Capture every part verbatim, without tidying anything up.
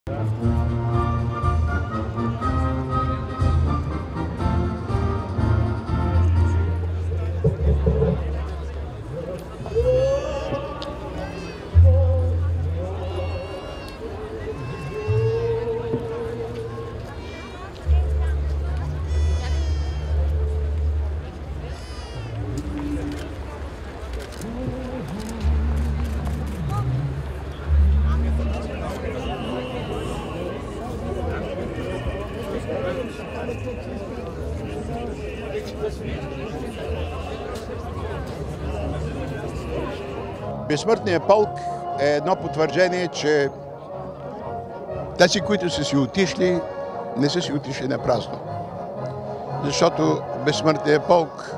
Безсмъртният полк е едно потвърждение, че тези, които са си отишли, не са си отишли на празно. Защото безсмъртният полк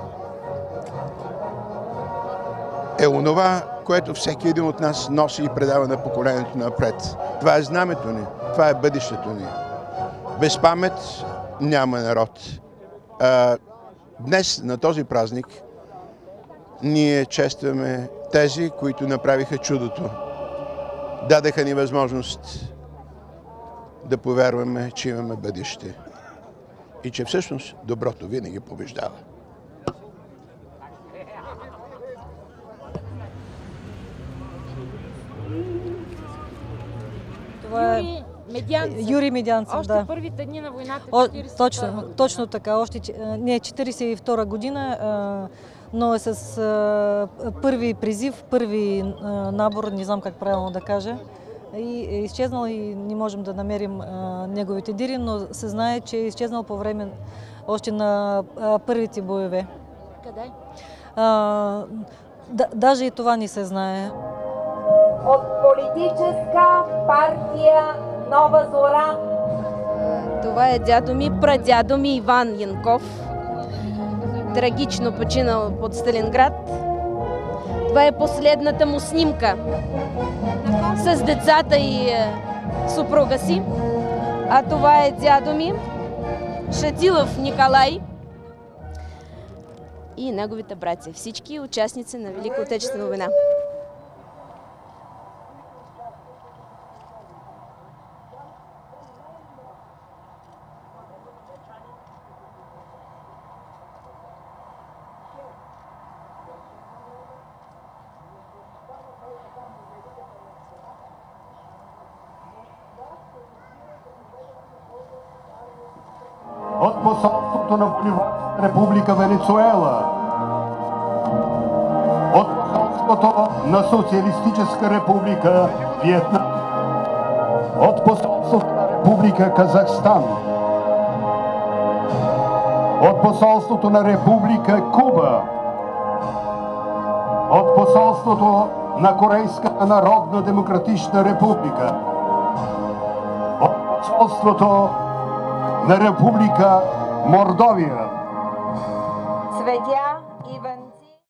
е онова, което всеки един от нас носи и предава на поколението напред. Това е знамето ни, това е бъдещето ни. Без памет няма народ. А, днес, на този празник, ние честваме тези, които направиха чудото. Дадаха ни възможност да повярваме, че имаме бъдеще. И че всъщност доброто винаги побеждава. Това е Медянцев. Юрий Медянцев, Още да. първите дни на войната. О, точно, точно така. Още не четиридесет и втора година, а, но е с а, първи призив, първи а, набор, не знам как правилно да кажа. И е изчезнал и не можем да намерим а, неговите дири, но се знае, че е изчезнал по време още на а, първите боеве. Къде? А, да, даже и това не се знае. От политическа партия Нова Зора. Това е дядо ми, прадядо ми Иван Янков. Трагично починал под Сталинград. Това е последната му снимка с децата и съпруга си. А това е дядо ми, Шатилов Николай и неговите братя. Всички участници на Велика Отечествена война. От посолството на Боливарска република Венецуела, от посолството на Социалистическа република Виетнам, от посолството на Република Казахстан, от посолството на Република Куба, от посолството на Корейската народна демократична република, от посолството на Република Мордовия. Цветя